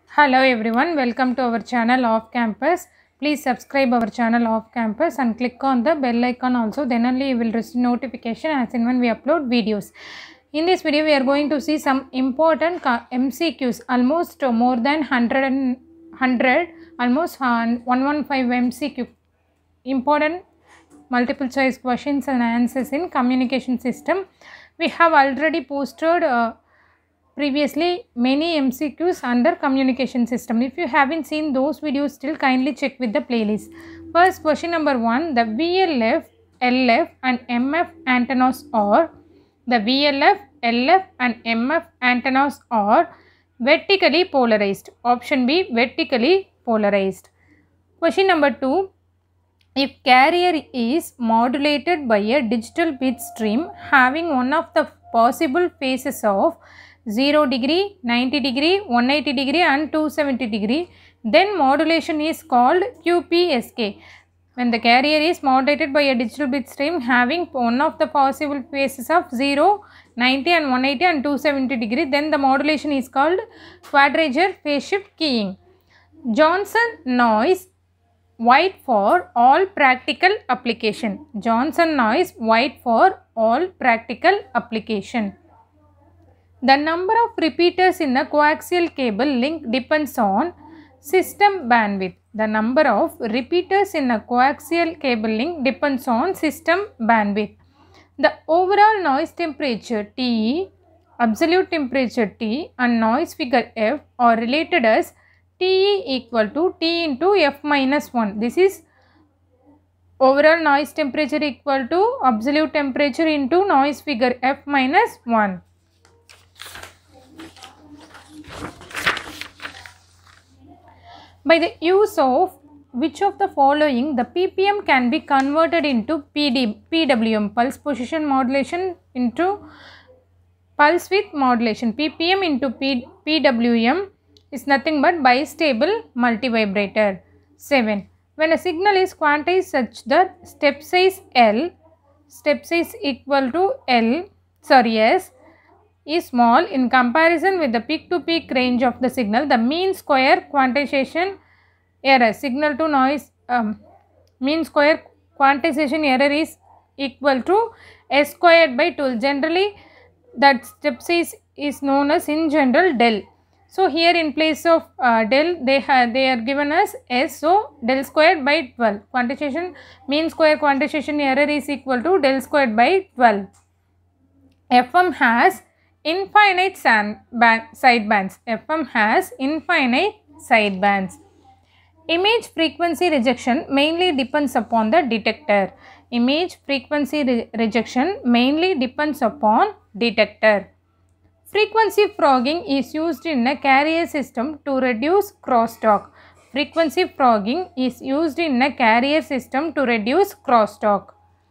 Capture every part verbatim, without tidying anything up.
Hello everyone, welcome to our channel Off Campus. Please subscribe our channel Off Campus and click on the bell icon also. Then only you will receive notification as and when we upload videos. In this video, we are going to see some important M C Qs, almost more than one hundred and one hundred, almost one hundred fifteen M C Q, important multiple choice questions and answers in communication system. We have already posted uh, previously many M C Qs under communication system. If you haven't seen those videos still, kindly check with the playlist. First question number one, the V L F, L F and M F antennas are, the V L F, L F and M F antennas are vertically polarized. Option B, vertically polarized. Question number two, if carrier is modulated by a digital bit stream having one of the possible phases of zero degree, ninety degree, one hundred eighty degree and two hundred seventy degree, then modulation is called Q P S K. When the carrier is modulated by a digital bit stream having one of the possible phases of zero, ninety and one hundred eighty and two hundred seventy degree, then the modulation is called quadrature phase shift keying. Johnson noise white for all practical application. Johnson noise white for all practical application. The number of repeaters in the coaxial cable link depends on system bandwidth. The number of repeaters in a coaxial cable link depends on system bandwidth. The overall noise temperature T, absolute temperature T and noise figure F are related as T E equal to T into F minus one. This is overall noise temperature equal to absolute temperature into noise figure F minus one. By the use of which of the following the P P M can be converted into P D, P W M, pulse position modulation into pulse width modulation. P P M into P, P W M is nothing but bistable multivibrator. seven. When a signal is quantized such that step size L, step size equal to L, sorry S, is small in comparison with the peak to peak range of the signal, the mean square quantization error, signal to noise um, mean square quantization error is equal to S squared by two. Generally that step size is known as in general del. So here in place of uh, del they have they are given as S, so del squared by twelve. Quantization mean square quantization error is equal to del squared by twelve. F M has infinite sidebands. F M has infinite sidebands. Image frequency rejection mainly depends upon the detector. Image frequency re rejection mainly depends upon detector. Frequency frogging is used in a carrier system to reduce crosstalk. Frequency frogging is used in a carrier system to reduce crosstalk.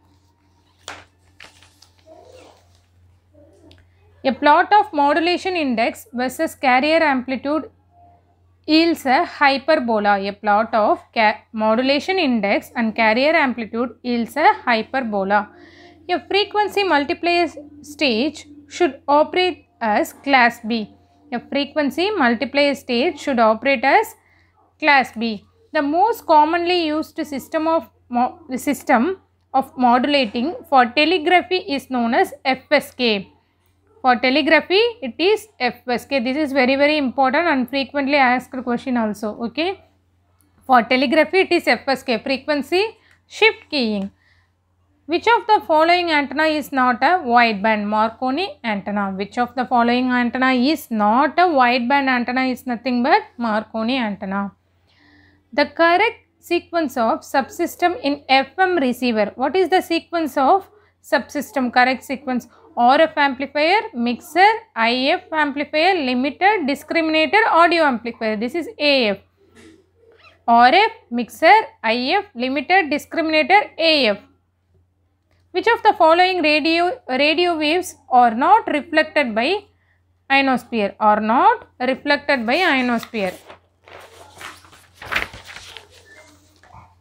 A plot of modulation index versus carrier amplitude yields a hyperbola. A plot of modulation index and carrier amplitude yields a hyperbola. A frequency multiplier stage should operate as class B. A frequency multiplier stage should operate as class B. The most commonly used system of system of modulating for telegraphy is known as F S K. For telegraphy, it is F S K. This is very very important and frequently asked question also. Okay. For telegraphy, it is F S K, frequency shift keying. Which of the following antenna is not a wideband? Marconi antenna. Which of the following antenna is not a wideband antenna is nothing but Marconi antenna. The correct sequence of subsystem in F M receiver. What is the sequence of subsystem? Correct sequence: R F amplifier, mixer, I F amplifier, limiter, discriminator, audio amplifier. This is A F. R F, mixer, I F, limiter, discriminator, A F. Which of the following radio, radio waves are not reflected by ionosphere? Are not reflected by ionosphere.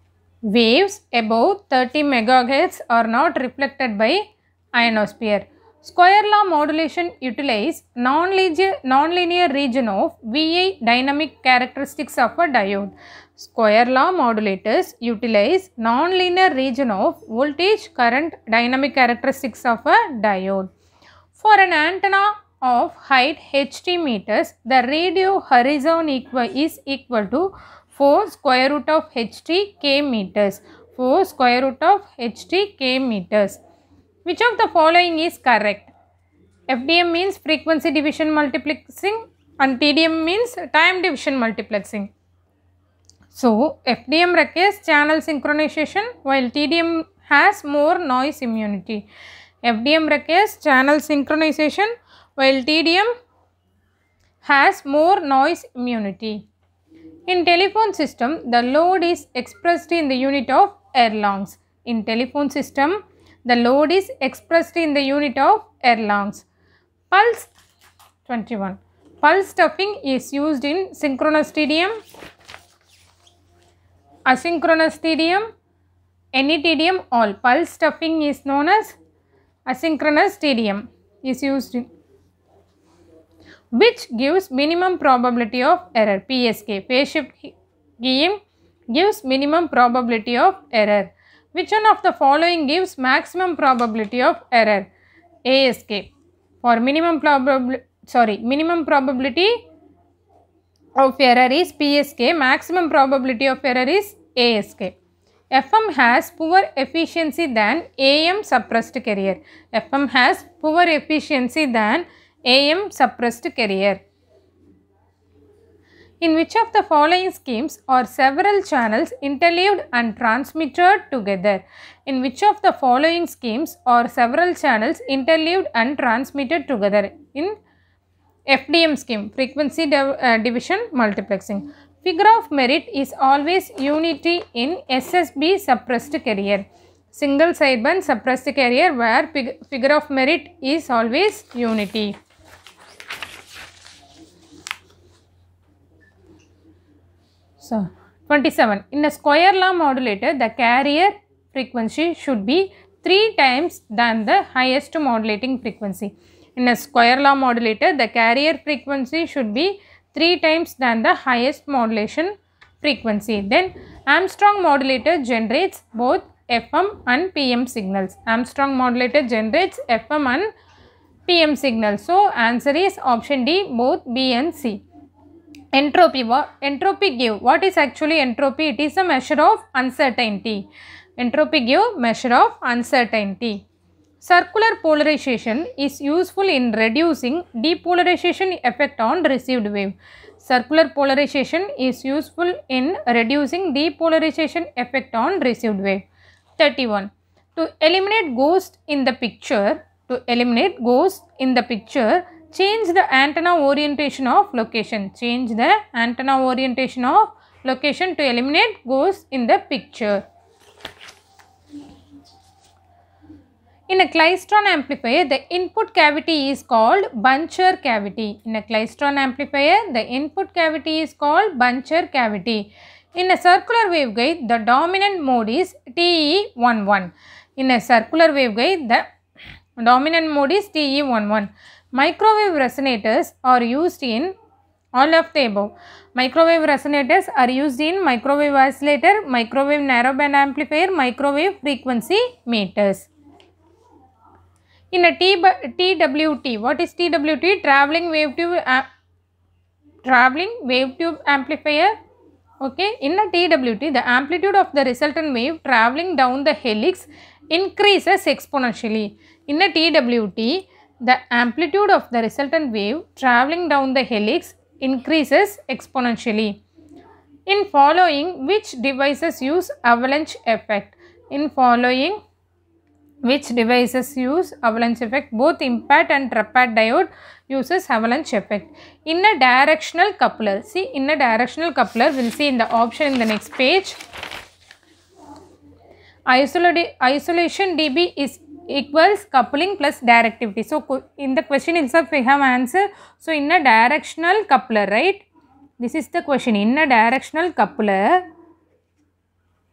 Waves above thirty megahertz are not reflected by ionosphere. Square law modulation utilizes non-linear, non-linear region of V I dynamic characteristics of a diode. Square law modulators utilize non-linear region of voltage, current, dynamic characteristics of a diode. For an antenna of height h t meters, the radio horizon equal is equal to four square root of h t k meters. four square root of h t k meters. Which of the following is correct? F D M means frequency division multiplexing and T D M means time division multiplexing. So, F D M requires channel synchronization while T D M has more noise immunity. F D M requires channel synchronization while T D M has more noise immunity. In telephone system, the load is expressed in the unit of erlongs. In telephone system, the load is expressed in the unit of erlongs. Pulse twenty-one. Pulse stuffing is used in synchronous T D M, asynchronous T D M, any T D M, all. Pulse stuffing is known as asynchronous T D M is used in which gives minimum probability of error. P S K, phase shift keying gives minimum probability of error. Which one of the following gives maximum probability of error? A S K. For minimum probability, sorry, minimum probability of error is P S K, maximum probability of error is A S K. F M has poor efficiency than A M suppressed carrier. F M has poor efficiency than A M suppressed carrier. In which of the following schemes are several channels interleaved and transmitted together? In which of the following schemes are several channels interleaved and transmitted together? In F D M scheme, frequency div uh, division multiplexing. Figure of merit is always unity in S S B suppressed carrier. Single sideband suppressed carrier where fig figure of merit is always unity. So, twenty-seven. In a square law modulator, the carrier frequency should be three times than the highest modulating frequency. In a square law modulator, the carrier frequency should be three times than the highest modulation frequency. Then, Armstrong modulator generates both F M and P M signals. Armstrong modulator generates F M and P M signals. So, answer is option D, both B and C. Entropy, what entropy give? What is actually entropy? It is a measure of uncertainty. Entropy give measure of uncertainty. Circular polarization is useful in reducing depolarization effect on received wave. Circular polarization is useful in reducing depolarization effect on received wave. thirty-one. To eliminate ghost in the picture, to eliminate ghost in the picture, change the antenna orientation of location. Change the antenna orientation of location to eliminate ghosts in the picture. In a klystron amplifier, the input cavity is called buncher cavity. In a klystron amplifier, the input cavity is called buncher cavity. In a circular waveguide, the dominant mode is T E eleven. In a circular waveguide, the dominant mode is T E eleven. Microwave resonators are used in all of the above. Microwave resonators are used in microwave oscillator, microwave narrowband amplifier, microwave frequency meters. In a T W T, what is T W T? Traveling wave tube, uh, traveling wave tube amplifier. Okay, in a T W T, the amplitude of the resultant wave traveling down the helix increases exponentially. In a T W T, the amplitude of the resultant wave traveling down the helix increases exponentially. In following, which devices use avalanche effect? In following, which devices use avalanche effect? Both impact and trapad diode uses avalanche effect. In a directional coupler, see, in a directional coupler, we will see in the option in the next page. Isolation, isolation dB is equals coupling plus directivity. So, in the question itself we have answer. So, in a directional coupler, right? This is the question. In a directional coupler,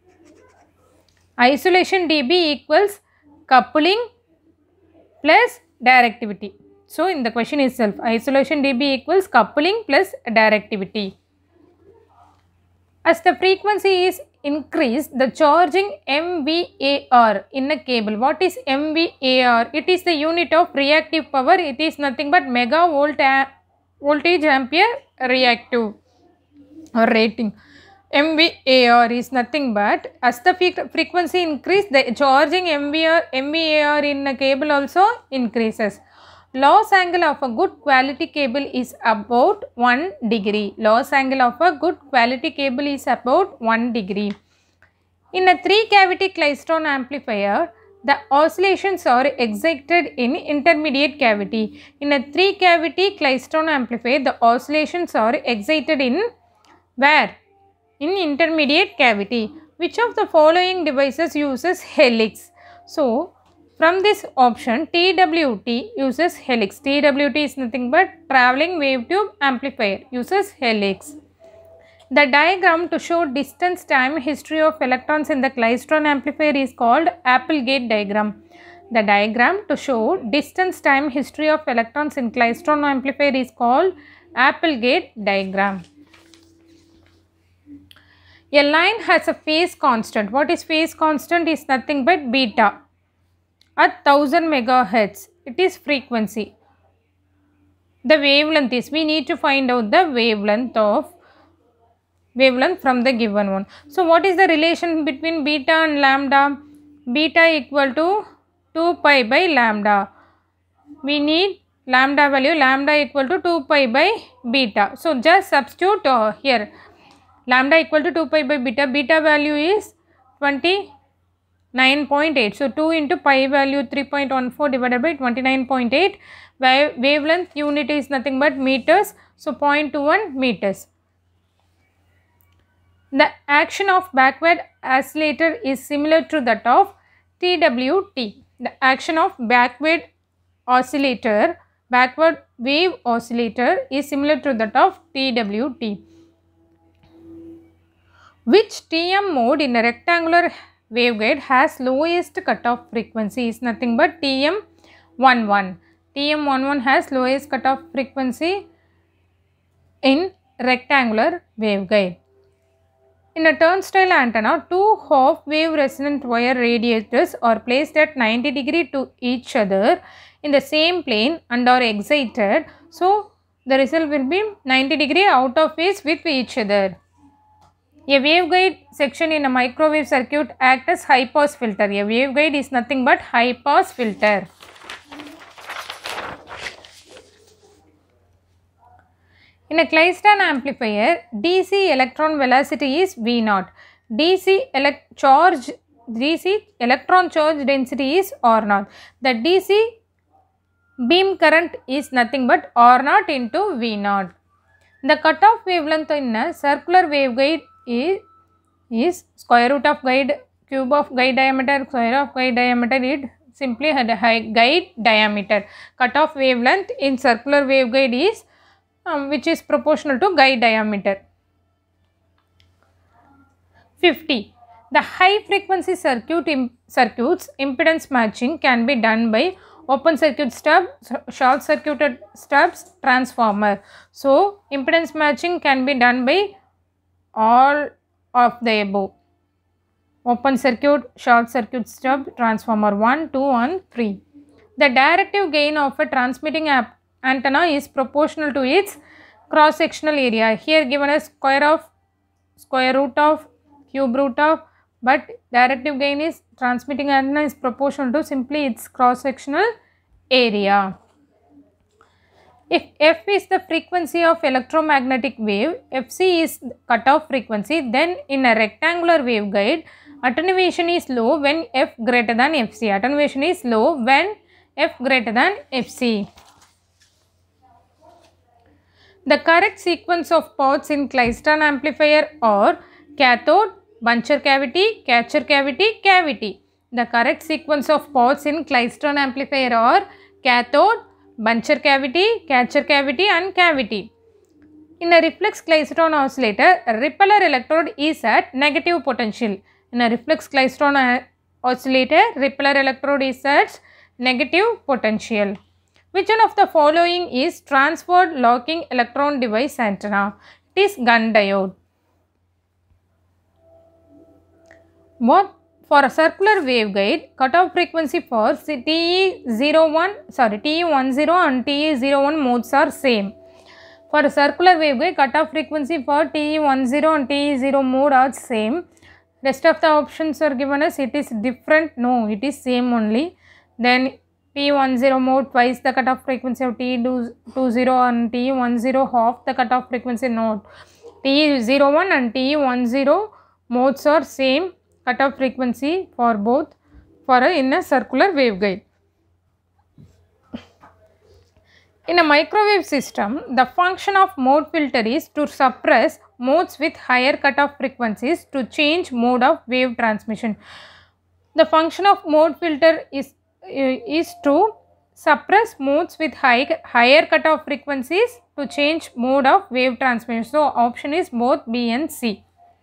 isolation dB equals coupling plus directivity. So in the question itself, isolation dB equals coupling plus directivity. As the frequency is increased, the charging M V A R in a cable. What is M V A R? It is the unit of reactive power. It is nothing but megavolt a voltage ampere reactive or rating. M V A R is nothing but as the frequency increase, the charging M V A R in a cable also increases. Loss angle of a good quality cable is about one degree. Loss angle of a good quality cable is about one degree. In a three cavity klystron amplifier, the oscillations are excited in intermediate cavity. In a three cavity klystron amplifier, the oscillations are excited in where? In intermediate cavity. Which of the following devices uses helix? So, from this option, T W T uses helix. T W T is nothing but travelling wave tube amplifier uses helix. The diagram to show distance time history of electrons in the klystron amplifier is called Applegate diagram. The diagram to show distance time history of electrons in klystron amplifier is called Applegate diagram. A line has a phase constant. What is phase constant? Is nothing but beta. At one thousand megahertz, it is frequency. The wavelength is, we need to find out the wavelength of wavelength from the given one. So, what is the relation between beta and lambda? Beta equal to two pi by lambda. We need lambda value, lambda equal to two pi by beta. So, just substitute uh, here. Lambda equal to two pi by beta. Beta value is twenty-nine point eight. So, two into pi value three point one four divided by twenty-nine point eight. Wavelength unit is nothing but meters. So, zero point two one meters. The action of backward oscillator is similar to that of T W T. The action of backward oscillator, backward wave oscillator is similar to that of T W T. Which T M mode in a rectangular waveguide has lowest cutoff frequency? Is nothing but T M eleven. T M eleven has lowest cutoff frequency in rectangular waveguide. In a turnstile antenna, two half wave resonant wire radiators are placed at ninety degree to each other in the same plane and are excited. So, the result will be ninety degree out of phase with each other. A waveguide section in a microwave circuit acts as high pass filter. A waveguide is nothing but high pass filter. In a klystron amplifier, D C electron velocity is V naught. D C elect charge D C electron charge density is R naught. The D C beam current is nothing but R naught into V naught. The cutoff wavelength in a circular waveguide is, is square root of guide, cube of guide diameter, square of guide diameter. It simply had a high guide diameter. Cutoff wavelength in circular waveguide is um, which is proportional to guide diameter. fifty. The high frequency circuit im circuits impedance matching can be done by open circuit stub, short circuited stubs, transformer. So, impedance matching can be done by all of the above. Open circuit, short circuit stub, transformer one, two and three. The directive gain of a transmitting antenna is proportional to its cross sectional area. Here given as square of, square root of, cube root of, but directive gain is transmitting antenna is proportional to simply its cross sectional area. If F is the frequency of electromagnetic wave, F C is cutoff frequency, then in a rectangular waveguide, attenuation is low when F greater than F C. Attenuation is low when F greater than F C. The correct sequence of ports in klystron amplifier are cathode, buncher cavity, catcher cavity, cavity. The correct sequence of ports in klystron amplifier are cathode, buncher cavity, catcher cavity and cavity. In a reflex klystron oscillator, a repeller electrode is at negative potential. In a reflex klystron oscillator, repeller electrode is at negative potential. Which one of the following is transferred locking electron device antenna? It is gun diode. What for a circular waveguide, cutoff frequency for T E zero one sorry T E ten and T E zero one modes are same. For a circular waveguide, cutoff frequency for T E ten and T E zero mode are same. Rest of the options are given as it is different. No, it is same only. Then T E ten mode twice the cutoff frequency of T E twenty and T E ten half the cutoff frequency. No, T E zero one and T E ten modes are same cutoff frequency for both for a, in a circular waveguide. In a microwave system, the function of mode filter is to suppress modes with higher cutoff frequencies to change mode of wave transmission. The function of mode filter is, uh, is to suppress modes with high, higher cutoff frequencies to change mode of wave transmission. So, option is both B and C.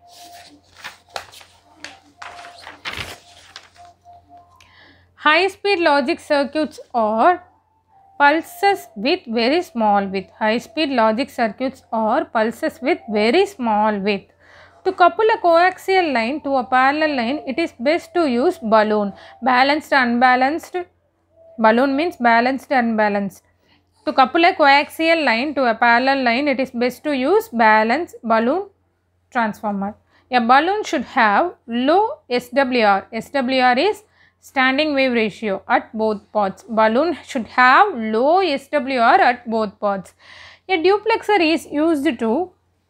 High speed logic circuits are pulses with very small width. High speed logic circuits are pulses with very small width. To couple a coaxial line to a parallel line, it is best to use balloon. Balanced, unbalanced. Balloon means balanced, unbalanced. To couple a coaxial line to a parallel line, it is best to use balanced balloon transformer. A balloon should have low S W R. S W R is standing wave ratio at both pods. Balloon should have low S W R at both pods. A duplexer is used to,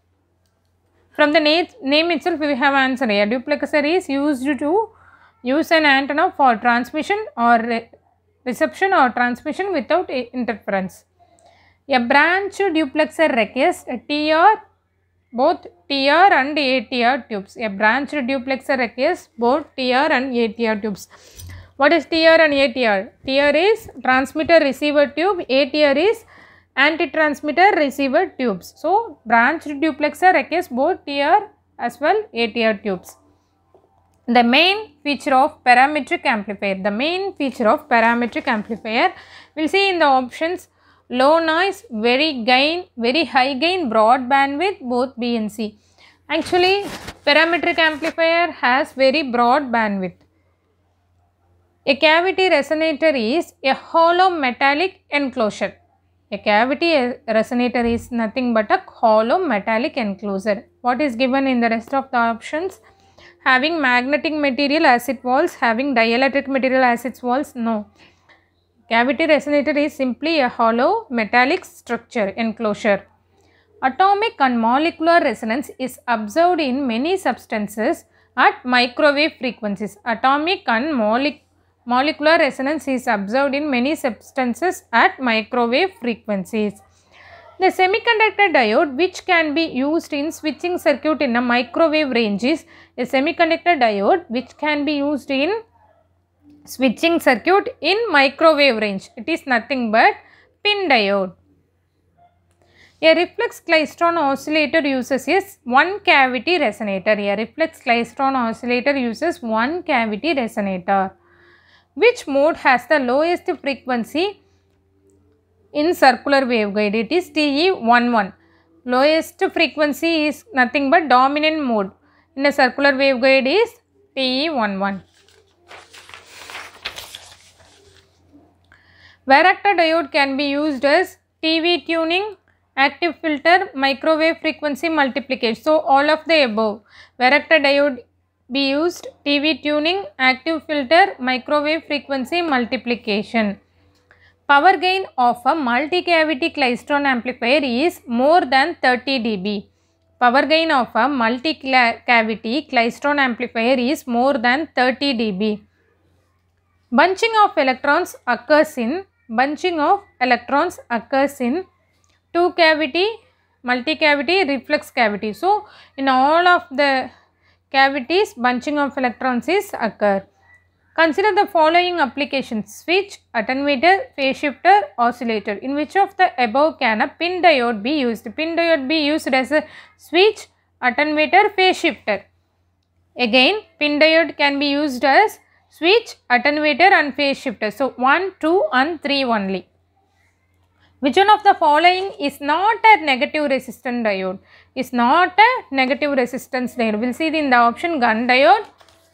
from the name, name itself we have answered. A duplexer is used to use an antenna for transmission or re reception or transmission without interference. A branch duplexer requires a T R, both T R and A T R tubes. A branch duplexer requires both T R and A T R tubes. What is T R and A T R? T R is transmitter receiver tube, A T R is anti-transmitter receiver tubes. So, branch duplexer requires both T R as well A T R tubes. The main feature of parametric amplifier. The main feature of parametric amplifier, we will see in the options: low noise, very gain, very high gain, broad bandwidth, both B and C. Actually, parametric amplifier has very broad bandwidth. A cavity resonator is a hollow metallic enclosure. A cavity resonator is nothing but a hollow metallic enclosure. What is given in the rest of the options? Having magnetic material as its walls, having dielectric material as its walls? No. Cavity resonator is simply a hollow metallic structure enclosure. Atomic and molecular resonance is observed in many substances at microwave frequencies. Atomic and molecular Molecular resonance is observed in many substances at microwave frequencies. The semiconductor diode, which can be used in switching circuit in a microwave range, is a semiconductor diode which can be used in switching circuit in microwave range. It is nothing but pin diode. A reflex klystron oscillator uses a one cavity resonator. A reflex klystron oscillator uses one cavity resonator. Which mode has the lowest frequency in circular waveguide? It is T E eleven. Lowest frequency is nothing but dominant mode in a circular waveguide is T E eleven. Varactor diode can be used as T V tuning, active filter, microwave frequency multiplication. So, all of the above. Varactor diode be used, T V tuning, active filter, microwave frequency multiplication. Power gain of a multi-cavity klystron amplifier is more than thirty D B. Power gain of a multi-cavity klystron amplifier is more than thirty D B. Bunching of electrons occurs in bunching of electrons occurs in two cavity, multi-cavity, reflex cavity. So, in all of the cavities, bunching of electrons is occur. Consider the following applications: switch, attenuator, phase shifter, oscillator. In which of the above can a pin diode be used? Pin diode be used as a switch, attenuator, phase shifter. Again, pin diode can be used as switch, attenuator and phase shifter. So, one, two and three only. Which one of the following is not a negative resistance diode? Is not a negative resistance diode. We will see in the option gun diode,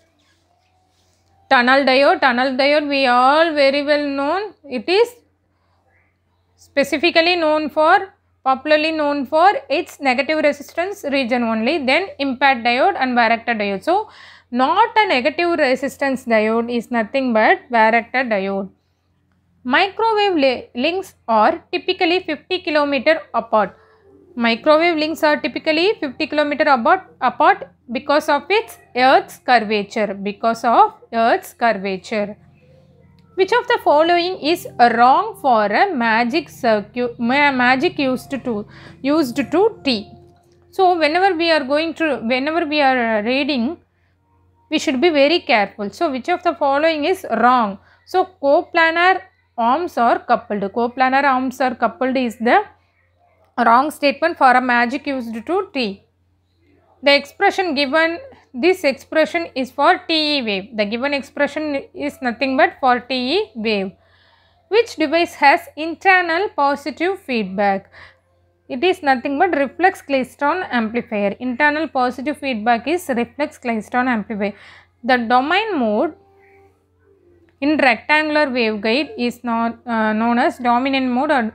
tunnel diode. Tunnel diode we all very well known. It is specifically known for, popularly known for its negative resistance region only. Then impact diode and varactor diode. So, not a negative resistance diode is nothing but varactor diode. Microwave links are typically fifty kilometers apart. Microwave links are typically fifty kilometers apart, apart because of its Earth's curvature. Because of Earth's curvature. Which of the following is wrong for a magic circuit? Magic used to used to T. So whenever we are going to, whenever we are reading, we should be very careful. So which of the following is wrong? So coplanar arms are coupled. Coplanar arms are coupled is the wrong statement for a magic used to T. The expression given, this expression is for T E wave. The given expression is nothing but for T E wave. Which device has internal positive feedback? It is nothing but reflex klystron amplifier. Internal positive feedback is reflex klystron amplifier. The domain mode in rectangular waveguide is not uh, known as dominant mode or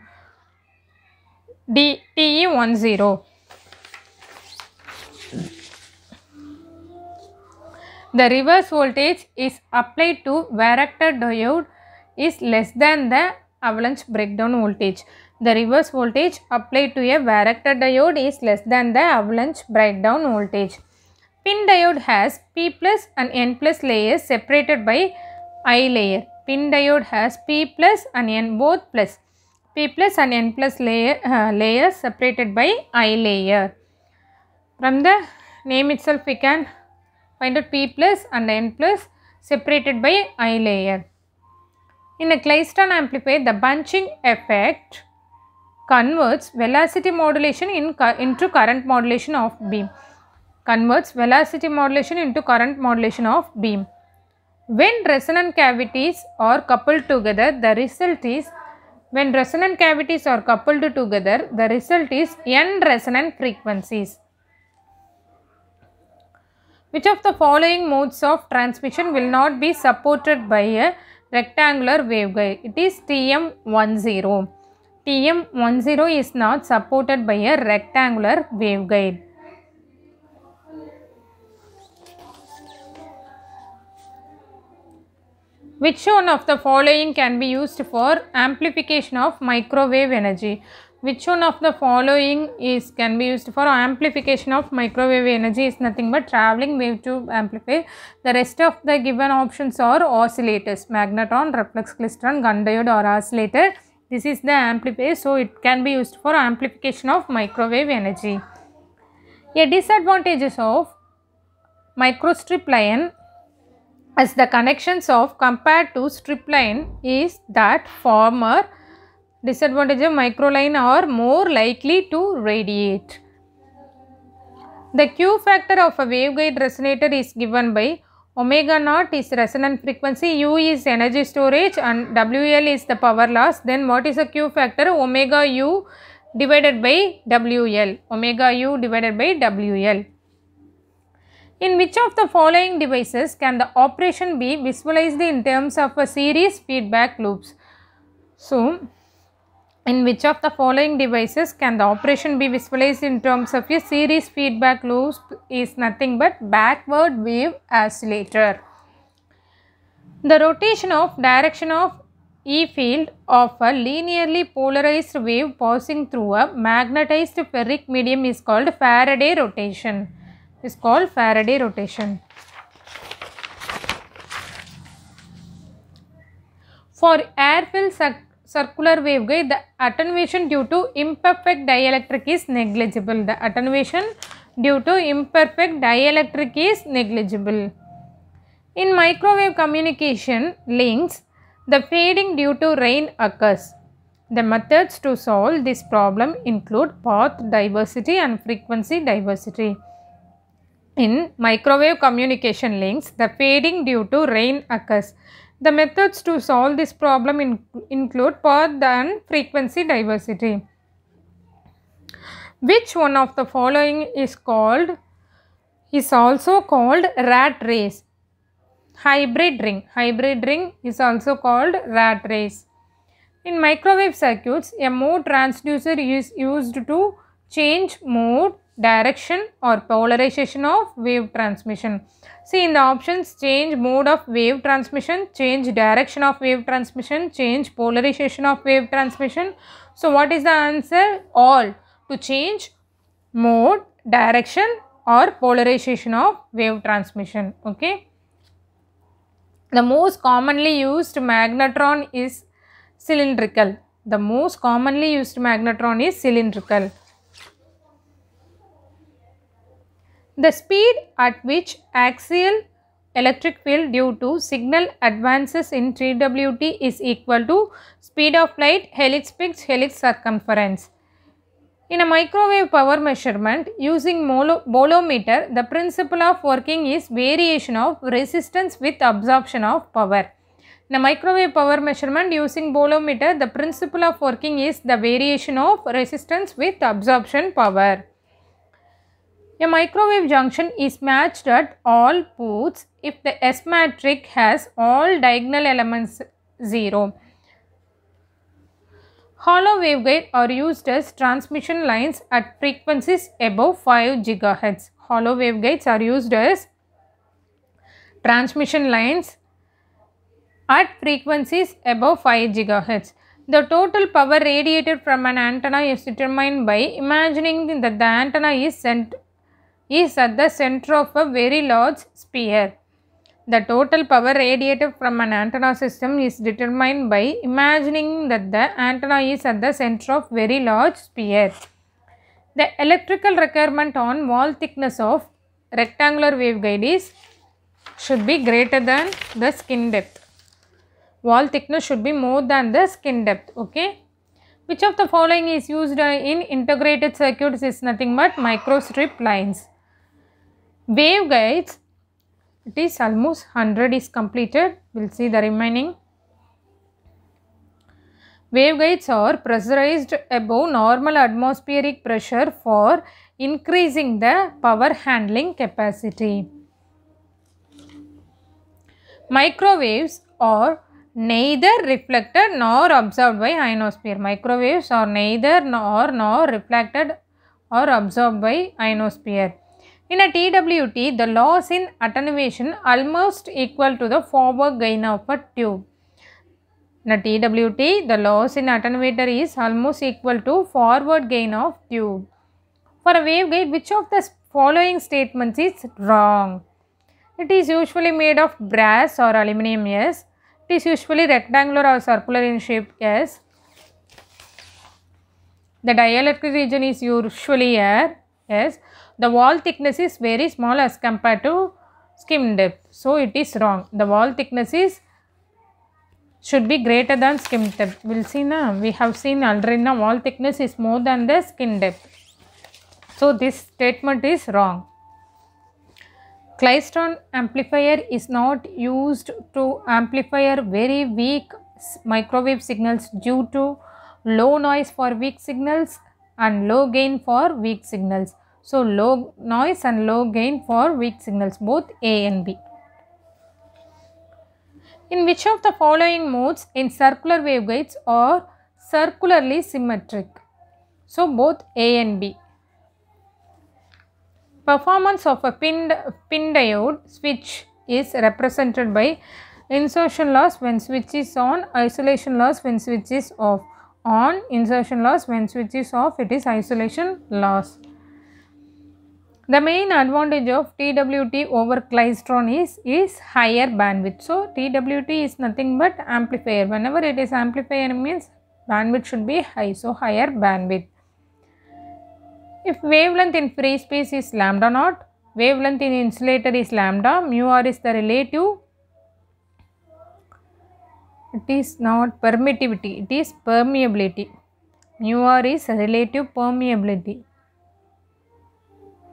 D T E ten. The reverse voltage is applied to varactor diode is less than the avalanche breakdown voltage. The reverse voltage applied to a varactor diode is less than the avalanche breakdown voltage. Pin diode has P plus and N plus layers separated by I layer. Pin diode has P plus and N both plus. P plus and N plus layer, uh, layers separated by I layer. From the name itself we can find out P plus and N plus separated by I layer. In a klystron amplifier, the bunching effect converts velocity modulation in, into current modulation of beam. Converts velocity modulation into current modulation of beam. When resonant cavities are coupled together, the result is, when resonant cavities are coupled together, the result is N resonant frequencies. Which of the following modes of transmission will not be supported by a rectangular waveguide? It is T M ten. T M ten is not supported by a rectangular waveguide. Which one of the following can be used for amplification of microwave energy? Which one of the following is can be used for amplification of microwave energy is nothing but travelling wave tube amplifier. The rest of the given options are oscillators, magnetron, reflex klystron, gun diode or oscillator. This is the amplifier, so it can be used for amplification of microwave energy. A disadvantages of microstrip line as the connections of compared to strip line is that former disadvantage of microline are more likely to radiate. The Q factor of a waveguide resonator is given by omega naught is resonant frequency, U is energy storage and W L is the power loss. Then what is the Q factor? Omega U divided by W L. Omega U divided by W L. In which of the following devices can the operation be visualized in terms of a series feedback loops? So, in which of the following devices can the operation be visualized in terms of a series feedback loop is nothing but backward wave oscillator. The rotation of direction of E field of a linearly polarized wave passing through a magnetized ferric medium is called Faraday rotation. Is called Faraday rotation. For air-filled circular waveguide, the attenuation due to imperfect dielectric is negligible. The attenuation due to imperfect dielectric is negligible. In microwave communication links, the fading due to rain occurs. The methods to solve this problem include path diversity and frequency diversity. In microwave communication links, the fading due to rain occurs. The methods to solve this problem in, include path and frequency diversity. Which one of the following is called is also called rat race? Hybrid ring. Hybrid ring is also called rat race. In microwave circuits, a mode transducer is used to change mode, direction or polarization of wave transmission. See in the options, change mode of wave transmission, change direction of wave transmission, change polarization of wave transmission. So what is the answer? All. To change mode, direction or polarization of wave transmission. Okay. The most commonly used magnetron is cylindrical. The most commonly used magnetron is cylindrical. The speed at which axial electric field due to signal advances in T W T is equal to speed of light, helix pitch, helix circumference. In a microwave power measurement using bolometer, the principle of working is variation of resistance with absorption of power. In a microwave power measurement using bolometer, the principle of working is the variation of resistance with absorption power. A microwave junction is matched at all ports if the S matrix has all diagonal elements zero. Hollow waveguides are used as transmission lines at frequencies above five gigahertz. Hollow waveguides are used as transmission lines at frequencies above five gigahertz. The total power radiated from an antenna is determined by imagining that the antenna is, cent is at the center of a very large sphere. The total power radiated from an antenna system is determined by imagining that the antenna is at the center of very large sphere. The electrical requirement on wall thickness of rectangular waveguide is should be greater than the skin depth. Wall thickness should be more than the skin depth. Okay. Which of the following is used in integrated circuits is nothing but microstrip lines. Waveguides, it is almost one hundred is completed. We will see the remaining. Waveguides are pressurized above normal atmospheric pressure for increasing the power handling capacity. Microwaves are neither reflected nor absorbed by ionosphere. Microwaves are neither nor nor reflected or absorbed by ionosphere. In a T W T, the loss in attenuation almost equal to the forward gain of a tube. In a T W T, the loss in attenuator is almost equal to forward gain of tube. For a waveguide, which of the following statements is wrong? It is usually made of brass or aluminum, yes. It is usually rectangular or circular in shape, yes. The dielectric region is usually air, yes. The wall thickness is very small as compared to skin depth. So, it is wrong. The wall thickness is should be greater than skin depth. We will see now. We have seen already now wall thickness is more than the skin depth. So, this statement is wrong. Klystron amplifier is not used to amplify very weak microwave signals due to low noise for weak signals and low gain for weak signals. So, low noise and low gain for weak signals, both A and B. In which of the following modes in circular waveguides are circularly symmetric? So, both A and B. Performance of a pin, pin diode switch is represented by insertion loss when switch is on, isolation loss when switch is off. On, insertion loss when switch is off, it is isolation loss. The main advantage of T W T over klystron is, is higher bandwidth. So, T W T is nothing but amplifier. Whenever it is amplifier means bandwidth should be high. So, higher bandwidth. If wavelength in free space is lambda naught, wavelength in insulator is lambda, mu r is the relative. It is not permittivity, it is permeability. Mu r is relative permeability.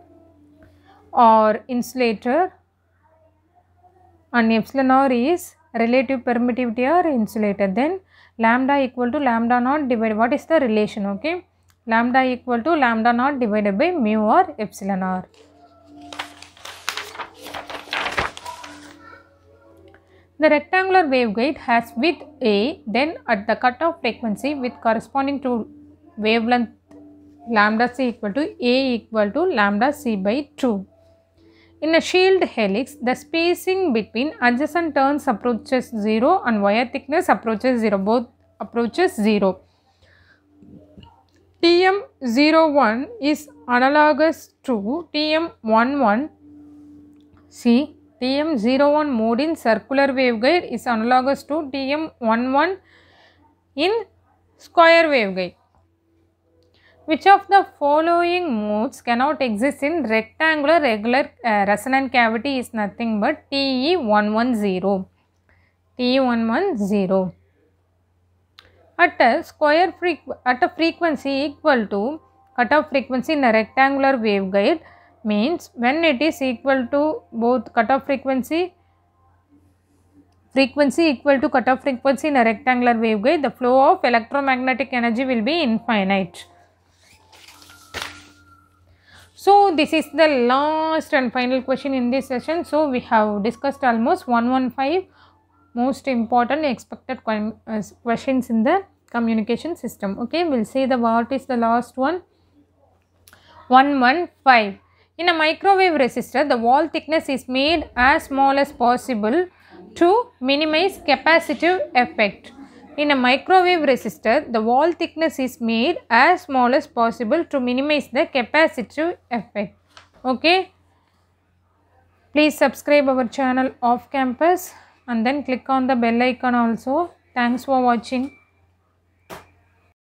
Or insulator, and epsilon r is relative permittivity or insulator. Then lambda equal to lambda naught divided, what is the relation? Okay, lambda equal to lambda naught divided by mu or epsilon r. The rectangular waveguide has width A, then at the cutoff frequency with corresponding to wavelength lambda c equal to A equal to lambda c by two. In a shield helix, the spacing between adjacent turns approaches zero and wire thickness approaches zero, both approaches zero. T M zero one is analogous to T M eleven. See, T M zero one mode in circular waveguide is analogous to T M eleven in square waveguide. Which of the following modes cannot exist in rectangular regular uh, resonant cavity is nothing but T E one ten. T E one ten. At a square frequ at a frequency equal to cutoff frequency in a rectangular waveguide means when it is equal to both cutoff frequency frequency equal to cutoff frequency in a rectangular waveguide, the flow of electromagnetic energy will be infinite. So this is the last and final question in this session. So we have discussed almost one fifteen most important expected questions in the communication system. Okay, we'll see the what is the last one. one fifteen. In a microwave resistor, the wall thickness is made as small as possible to minimize capacitive effect. In a microwave resistor, the wall thickness is made as small as possible to minimize the capacitive effect. Okay. Please subscribe our channel Off Campus and then click on the bell icon also. Thanks for watching.